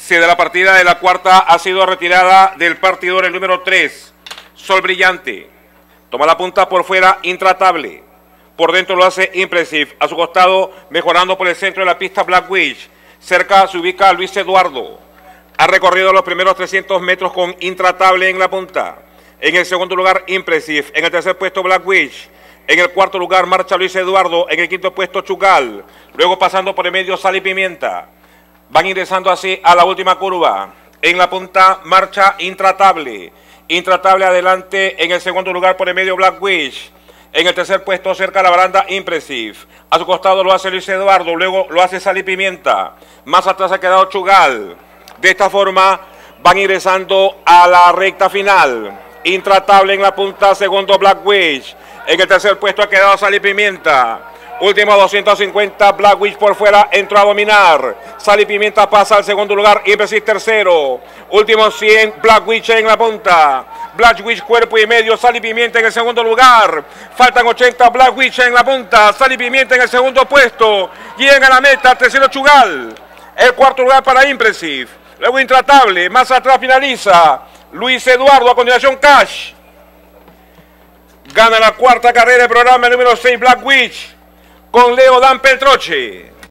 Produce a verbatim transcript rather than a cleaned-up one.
Se de la partida de la cuarta ha sido retirada del partidor el número tres, Sol Brillante. Toma la punta por fuera, Intratable. Por dentro lo hace Impressive. A su costado, mejorando por el centro de la pista, Black Witch. Cerca se ubica Luis Eduardo. Ha recorrido los primeros trescientos metros con Intratable en la punta. En el segundo lugar, Impressive. En el tercer puesto, Black Witch. En el cuarto lugar, marcha Luis Eduardo. En el quinto puesto, Chugal. Luego pasando por el medio, Sal y Pimienta. Van ingresando así a la última curva. En la punta, marcha Intratable. Intratable adelante. En el segundo lugar, por el medio, Black Witch. En el tercer puesto, cerca de la baranda, Impressive. A su costado lo hace Luis Eduardo. Luego lo hace Sal y Pimienta. Más atrás ha quedado Chugal. De esta forma, van ingresando a la recta final. Intratable en la punta, segundo Black Witch. En el tercer puesto ha quedado Sal y Pimienta. Último doscientos cincuenta, Black Witch por fuera, entró a dominar. Sal y Pimienta pasa al segundo lugar, Impressive tercero. Último cien, Black Witch en la punta. Black Witch cuerpo y medio, Sal y Pimienta en el segundo lugar. Faltan ochenta, Black Witch en la punta. Sal y Pimienta en el segundo puesto. Llega a la meta, tercero Chugal. El cuarto lugar para Impressive. Luego Intratable, más atrás finaliza Luis Eduardo, a continuación Cash. Gana la cuarta carrera del programa número seis, Black Witch, con Leo Dan Peltroche.